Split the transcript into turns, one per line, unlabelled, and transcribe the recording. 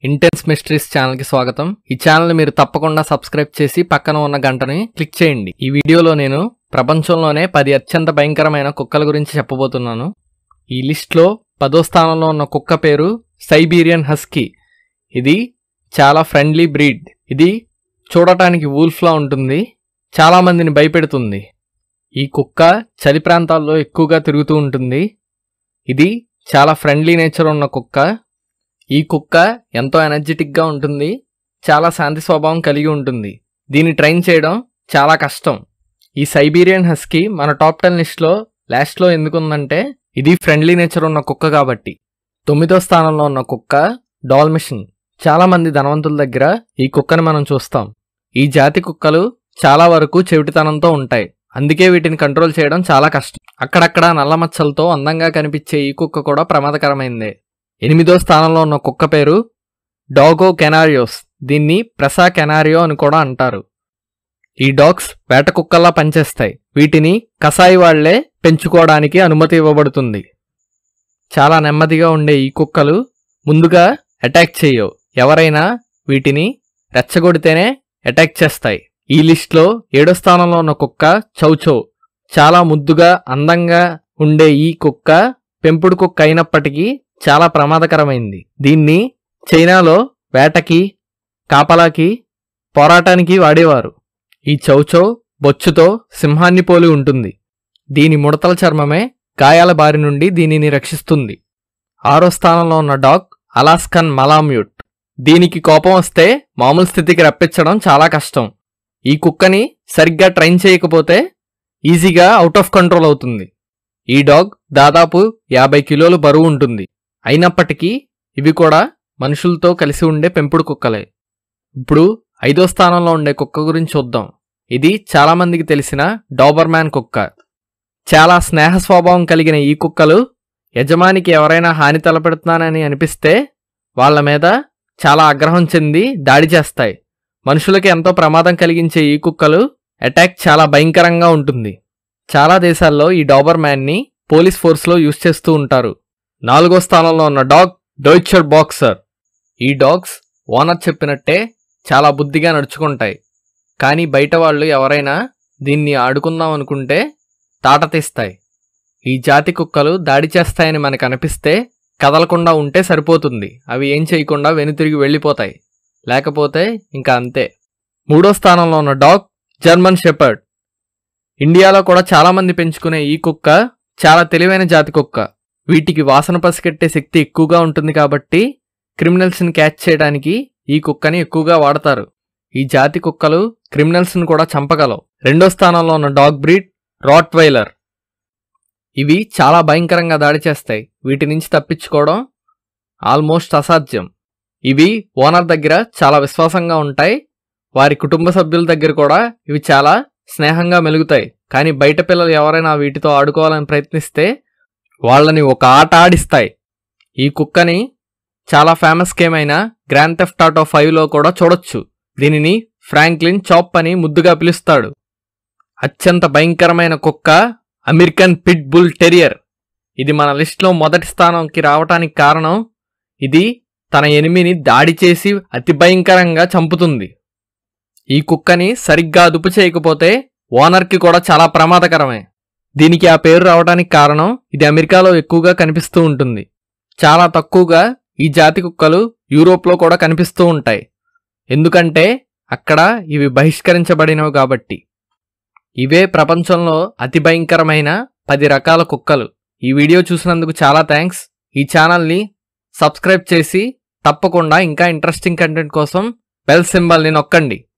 Intense mysteries channel కి స్వాగతం। ఈ ఛానల్ ని మీరు తప్పకుండా సబ్స్క్రైబ్ చేసి పక్కన ఉన్న గంటని క్లిక్ చేయండి। ఈ వీడియోలో నేను ప్రపంచంలోనే 10 అత్యంత భయంకరమైన కుక్కల గురించి చెప్పబోతున్నాను। ఈ లిస్ట్ లో 10వ స్థానంలో ఉన్న కుక్క పేరు సైబీరియన్ హస్కీ। ఇది చాలా ఫ్రెండ్లీ బ్రీడ్। ఇది చూడటానికి వూల్ఫ్ లా ఉంటుంది, చాలా మందిని భయపెడుతుంది। ఈ కుక్క చలి ప్రాంతాల్లో ఎక్కువగా తిరుగుతూ ఉంటుంది। ఇది చాలా ఫ్రెండ్లీ నేచర్ ఉన్న కుక్క। ఈ కుక్క ఎంతో ఎనర్జెటిక్ గా ఉంటుంది, చాలా శాంతి స్వభావం కలిగి ఉంటుంది। దీన్ని ట్రైన్ చేయడం చాలా కష్టం। ఈ సైబీరియన్ హస్కీ మన టాప్ 10 లిస్ట్ లో లాస్ట్ లో ఎందుకుందంటే ఇది ఫ్రెండ్లీ నేచర్ ఉన్న కుక్క కాబట్టి। 9వ స్థానంలో ఉన్న కుక్క డాల్మెషన్। చాలా మంది ధనవంతుల దగ్గర ఈ కుక్కని మనం చూస్తాం। ఈ జాతి కుక్కలు చాలా వరకు చెవిటితనంతో ఉంటాయి, అందుకే వీటిని కంట్రోల్ చేయడం చాలా కష్టం। అక్కడక్కడ నల్ల మచ్చలతో అందంగా కనిపించే ఈ కుక్క కూడా ప్రమాదకరమైందే। 8వ స్థానంలో ఉన్న కుక్క పేరు డాగో కెనారియోస్। దీన్ని ప్రెసా కెనారియో అని కూడా అంటారు। ఈ డాగ్స్ వేట కుక్కల్లా పనిచేస్తాయి। వీటిని కసాయి వాళ్లే పెంచుకోవడానికి అనుమతి ఇవ్వబడుతుంది। చాలా నెమ్మదిగా ఉండే ఈ కుక్కలు ముందుగా అటాక్ చేయవు, ఎవరైనా వీటిని రెచ్చగొడితేనే అటాక్ చేస్తాయి। ఈ లిస్ట్లో 7వ స్థానంలో ఉన్న కుక్క చౌచౌ। చాలా ముద్దుగా అందంగా ఉండే ఈ కుక్క పెంపుడు కుక్క అయినప్పటికీ చాలా ప్రమాదకరమైంది। దీన్ని చైనాలో వేటకి, కాపలాకి, పోరాటానికి వాడేవారు। ఈ చౌచౌ బొచ్చుతో సింహాన్ని పోలి ఉంటుంది। దీని ముడతల చర్మమే గాయాల బారి నుండి దీనిని రక్షిస్తుంది। 6వ స్థానంలో ఉన్న డాగ్ అలాస్కన్ మలామ్యూట్। దీనికి కోపం వస్తే మామూలు స్థితికి రప్పించడం చాలా కష్టం। ఈ కుక్కని సరిగ్గా ట్రైన్ చేయకపోతే ఈజీగా అవుట్ ఆఫ్ కంట్రోల్ అవుతుంది। ఈ డాగ్ దాదాపు 50 కిలోలు బరువు ఉంటుంది। అయినప్పటికీ ఇవి కూడా మనుషులతో కలిసి ఉండే పెంపుడు కుక్కలే। ఇప్పుడు 5వ స్థానంలో ఉండే కుక్క గురించి చూద్దాం। ఇది చాలా మందికి తెలిసిన డాబర్మ్యాన్ కుక్క। చాలా స్నేహ స్వభావం కలిగిన ఈ కుక్కలు యజమానికి ఎవరైనా హాని తలపెడుతున్నానని అనిపిస్తే వాళ్ళ మీద చాలా ఆగ్రహం చెంది దాడి చేస్తాయి। మనుషులకి ఎంతో ప్రమాదం కలిగించే ఈ కుక్కలు అటాక్ చాలా భయంకరంగా ఉంటుంది। చాలా దేశాల్లో ఈ డాబర్మ్యాన్ని పోలీస్ ఫోర్స్లో యూజ్ చేస్తూ ఉంటారు। 4వ స్థానంలో ఉన్న డాగ్ డోయిచర్ బాక్సర్। ఈ డాగ్స్ ఓనర్ చెప్పినట్టే చాలా బుద్ధిగా నడుచుకుంటాయి, కానీ బయట వాళ్ళు ఎవరైనా దీన్ని ఆడుకుందాం అనుకుంటే తాట తీస్తాయి। ఈ జాతి కుక్కలు దాడి చేస్తాయని మనకు అనిపిస్తే కదలకుండా ఉంటే సరిపోతుంది, అవి ఏం చేయకుండా వెనుతిరిగి వెళ్ళిపోతాయి, లేకపోతే ఇంకా అంతే। 3వ స్థానంలో ఉన్న డాగ్ జర్మన్ షెపర్డ్। ఇండియాలో కూడా చాలా మంది పెంచుకునే ఈ కుక్క చాలా తెలివైన జాతి కుక్క। వీటికి వాసన పసిగట్టే శక్తి ఎక్కువగా ఉంటుంది కాబట్టి క్రిమినల్స్ని క్యాచ్ చేయడానికి ఈ కుక్కని ఎక్కువగా వాడతారు। ఈ జాతి కుక్కలు క్రిమినల్స్ని కూడా చంపగలవు। 2వ స్థానంలో ఉన్న డాగ్ బ్రీడ్ రాట్వైలర్। ఇవి చాలా భయంకరంగా దాడి చేస్తాయి, వీటి నుంచి తప్పించుకోవడం ఆల్మోస్ట్ అసాధ్యం। ఇవి ఓనర్ దగ్గర చాలా విశ్వాసంగా ఉంటాయి, వారి కుటుంబ సభ్యుల దగ్గర కూడా ఇవి చాలా స్నేహంగా మెలుగుతాయి, కానీ బయట పిల్లలు ఎవరైనా వీటితో ఆడుకోవాలని ప్రయత్నిస్తే వాళ్ళని ఒక ఆట ఆడిస్తాయి। ఈ కుక్కని చాలా ఫేమస్ గేమ్ అయిన గ్రాండ్ థెఫ్ట్ ఆటో 5లో కూడా చూడొచ్చు। దీనిని ఫ్రాంక్లిన్ చాప్ అని ముద్దుగా పిలుస్తాడు। అత్యంత భయంకరమైన కుక్క అమెరికన్ పిట్ బుల్ టెరియర్। ఇది మన లిస్ట్లో మొదటి స్థానంకి రావటానికి కారణం ఇది తన ఎనిమిని దాడి చేసి అతి భయంకరంగా చంపుతుంది। ఈ కుక్కని సరిగ్గా అదుపు చేయకపోతే ఓనర్కి కూడా చాలా ప్రమాదకరమే। దీనికి ఆ పేరు రావడానికి కారణం ఇది అమెరికాలో ఎక్కువగా కనిపిస్తూ ఉంటుంది। చాలా తక్కువగా ఈ జాతి కుక్కలు యూరోప్లో కూడా కనిపిస్తూ ఉంటాయి, ఎందుకంటే అక్కడ ఇవి బహిష్కరించబడినవి కాబట్టి। ఇవే ప్రపంచంలో అతి భయంకరమైన 10 రకాల కుక్కలు। ఈ వీడియో చూసినందుకు చాలా థ్యాంక్స్। ఈ ఛానల్ని సబ్స్క్రైబ్ చేసి తప్పకుండా ఇంకా ఇంట్రెస్టింగ్ కంటెంట్ కోసం బెల్ సింబల్ని నొక్కండి।